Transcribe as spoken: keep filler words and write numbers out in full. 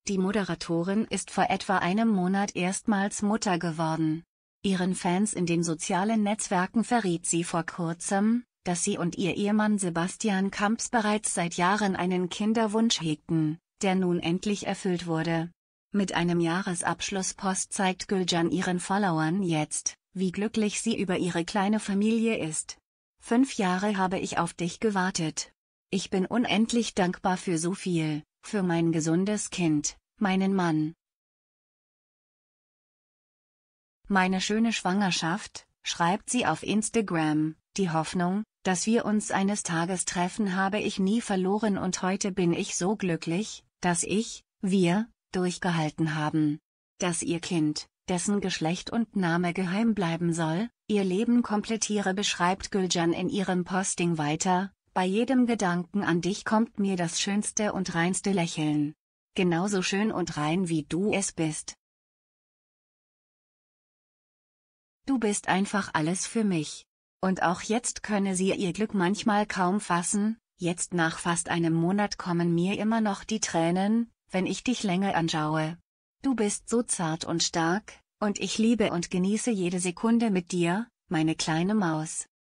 Die Moderatorin ist vor etwa einem Monat erstmals Mutter geworden. Ihren Fans in den sozialen Netzwerken verriet sie vor kurzem, dass sie und ihr Ehemann Sebastian Kamps bereits seit Jahren einen Kinderwunsch hegten, der nun endlich erfüllt wurde. Mit einem Jahresabschlusspost zeigt Gülcan ihren Followern jetzt, wie glücklich sie über ihre kleine Familie ist. Fünf Jahre habe ich auf dich gewartet. Ich bin unendlich dankbar für so viel, für mein gesundes Kind, meinen Mann. Meine schöne Schwangerschaft, schreibt sie auf Instagram, die Hoffnung, dass wir uns eines Tages treffen, habe ich nie verloren und heute bin ich so glücklich, dass ich, wir, durchgehalten haben. Dass ihr Kind, dessen Geschlecht und Name geheim bleiben soll, ihr Leben komplettiere, beschreibt Gülcan in ihrem Posting weiter: Bei jedem Gedanken an dich kommt mir das schönste und reinste Lächeln. Genauso schön und rein wie du es bist. Du bist einfach alles für mich. Und auch jetzt könne sie ihr Glück manchmal kaum fassen, jetzt nach fast einem Monat kommen mir immer noch die Tränen, wenn ich dich länger anschaue. Du bist so zart und stark, und ich liebe und genieße jede Sekunde mit dir, meine kleine Maus.